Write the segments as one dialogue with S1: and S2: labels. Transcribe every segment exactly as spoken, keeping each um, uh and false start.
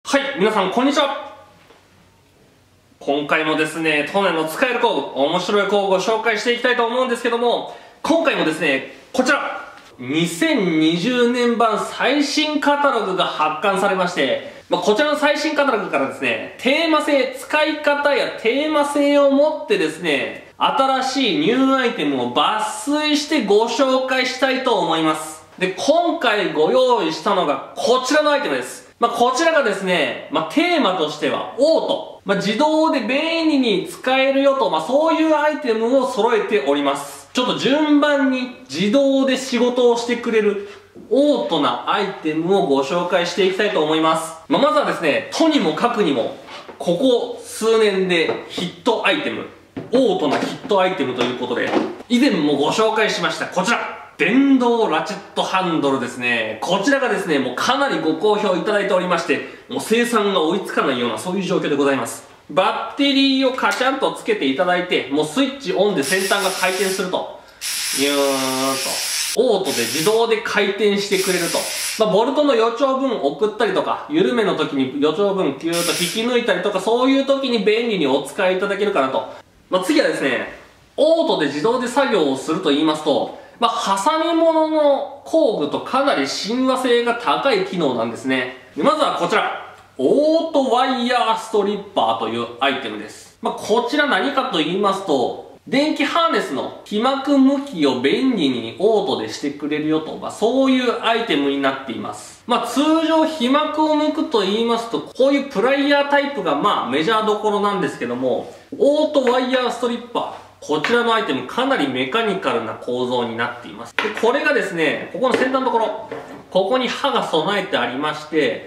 S1: はい、皆さんこんにちは。今回もですね、当年の使える工具、面白い工具を紹介していきたいと思うんですけども、今回もですね、こちらにせんにじゅうねん版最新カタログが発刊されまして、まあ、こちらの最新カタログからですね、テーマ性、使い方やテーマ性を持ってですね、新しいニューアイテムを抜粋してご紹介したいと思います。で、今回ご用意したのがこちらのアイテムです。まあ、こちらがですね、まあ、テーマとしてはオート。まあ、自動で便利に使えるよと、まあ、そういうアイテムを揃えております。ちょっと順番に自動で仕事をしてくれるオートなアイテムをご紹介していきたいと思います。まあ、まずはですね、とにもかくにも、ここ数年でヒットアイテム、オートなヒットアイテムということで、以前もご紹介しましたこちら電動ラチェットハンドルですね。こちらがですね、もうかなりご好評いただいておりまして、もう生産が追いつかないようなそういう状況でございます。バッテリーをカチャンとつけていただいて、もうスイッチオンで先端が回転すると、ニューンと、オートで自動で回転してくれると。まあ、ボルトの余剰分送ったりとか、緩めの時に余剰分キューッと引き抜いたりとか、そういう時に便利にお使いいただけるかなと。まあ、次はですね、オートで自動で作業をすると言いますと、まあ、ハサミ物の工具とかなり親和性が高い機能なんですね。でまずはこちら。オートワイヤーストリッパーというアイテムです。まあ、こちら何かと言いますと、電気ハーネスの被膜向きを便利にオートでしてくれるよと、まあ、そういうアイテムになっています。まあ、通常被膜を向くと言いますと、こういうプライヤータイプがまあメジャーどころなんですけども、オートワイヤーストリッパー。こちらのアイテムかなりメカニカルな構造になっています。で、これがですね、ここの先端のところ、ここに刃が備えてありまして、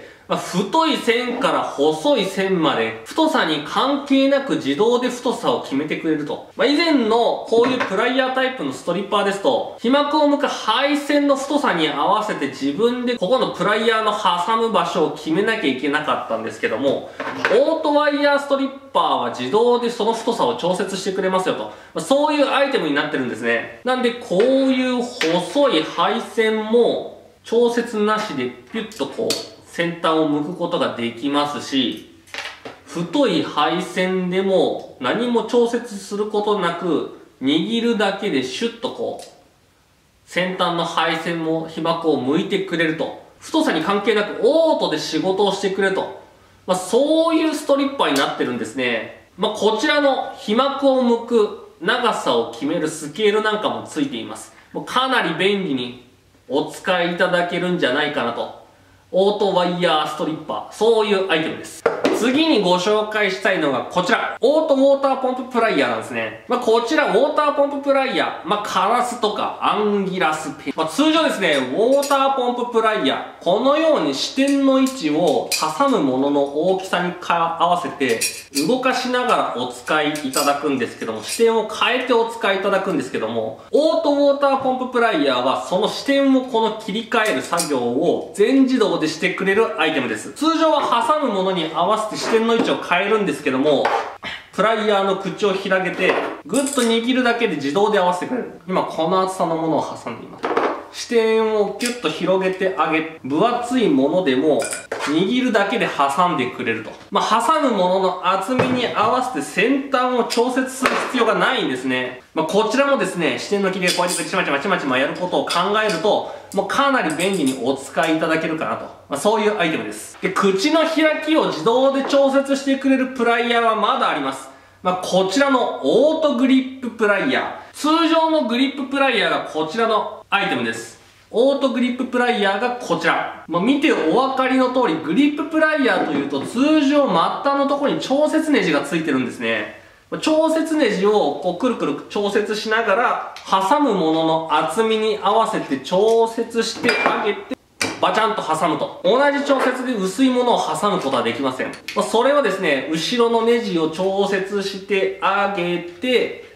S1: まあ、太い線から細い線まで太さに関係なく自動で太さを決めてくれると。まあ、以前のこういうプライヤータイプのストリッパーですと、被膜を向く配線の太さに合わせて自分でここのプライヤーの挟む場所を決めなきゃいけなかったんですけども、オートワイヤーストリッパーは自動でその太さを調節してくれますよと。まあ、そういうアイテムになってるんですね。なんでこういう細い配線も調節なしでピュッとこう先端を向くことができますし、太い配線でも何も調節することなく握るだけでシュッとこう先端の配線も被膜を向いてくれると。太さに関係なくオートで仕事をしてくれると。まあ、そういうストリッパーになってるんですね。まあ、こちらの被膜を向く長さを決めるスケールなんかもついています。もうかなり便利にお使いいただけるんじゃないかなと。オートワイヤーストリッパー、そういうアイテムです。次にご紹介したいのがこちら。オートウォーターポンププライヤーなんですね。まあ、こちらウォーターポンププライヤー、まあ、カラスとかアンギラスペン。まあ、通常ですね、ウォーターポンププライヤー、このように視点の位置を挟むものの大きさにか合わせて動かしながらお使いいただくんですけども、視点を変えてお使いいただくんですけども、オートウォーターポンププライヤーはその視点をこの切り替える作業を全自動でしてくれるアイテムです。通常は挟むものに合わせて視点の位置を変えるんですけども、プライヤーの口を開けてグッと握るだけで自動で合わせてくれる。今この厚さのものを挟んでいます。視点をキュッと広げてあげ、分厚いものでも握るだけで挟んでくれると。まあ、挟むものの厚みに合わせて先端を調節する必要がないんですね。まあ、こちらもですね、視点の切りでこうやってちまちまちまちまやることを考えると、もうかなり便利にお使いいただけるかなと。まあ、そういうアイテムです。で、口の開きを自動で調節してくれるプライヤーはまだあります。まあ、こちらのオートグリッププライヤー。通常のグリッププライヤーがこちらのアイテムです。オートグリッププライヤーがこちら。まあ、見てお分かりの通り、グリッププライヤーというと通常末端のところに調節ネジがついてるんですね。調節ネジをこうくるくる調節しながら挟むものの厚みに合わせて調節してあげてバチャンと挟むと。同じ調節で薄いものを挟むことはできません。まあ、それはですね、後ろのネジを調節してあげて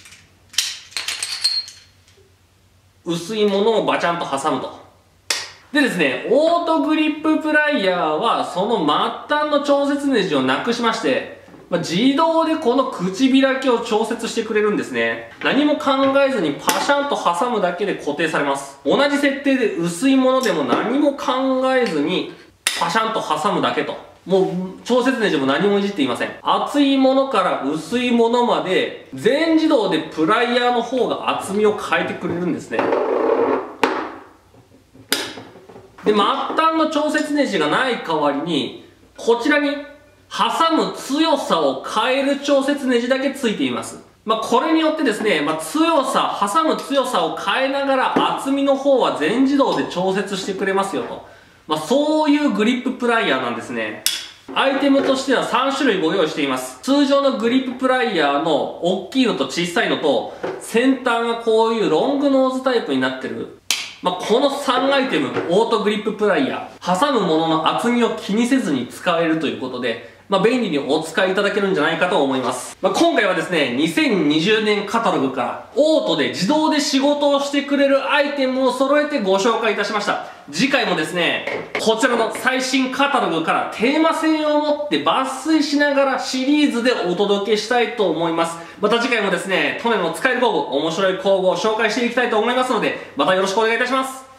S1: 薄いものをバチャンと挟むと。でですね、オートグリッププライヤーはその末端の調節ネジをなくしまして、まあ、自動でこの口開きを調節してくれるんですね。何も考えずにパシャンと挟むだけで固定されます。同じ設定で薄いものでも何も考えずにパシャンと挟むだけと。 もう調節ネジも何もいじっていません。厚いものから薄いものまで全自動でプライヤーの方が厚みを変えてくれるんですね。で、末端の調節ネジがない代わりにこちらに挟む強さを変える調節ネジだけついています。まあ、これによってですね、まあ、強さ、挟む強さを変えながら厚みの方は全自動で調節してくれますよと。まあ、そういうグリッププライヤーなんですね。アイテムとしてはさん種類ご用意しています。通常のグリッププライヤーの大きいのと小さいのと、先端がこういうロングノーズタイプになってる。まあ、このさんアイテム、オートグリッププライヤー、挟むものの厚みを気にせずに使えるということで、まあ、便利にお使いいただけるんじゃないかと思います。まあ、今回はですね、にせんにじゅうねんカタログからオートで自動で仕事をしてくれるアイテムを揃えてご紹介いたしました。次回もですね、こちらの最新カタログからテーマ性を持って抜粋しながらシリーズでお届けしたいと思います。また次回もですね、トネの使える工具、面白い工具を紹介していきたいと思いますので、またよろしくお願いいたします。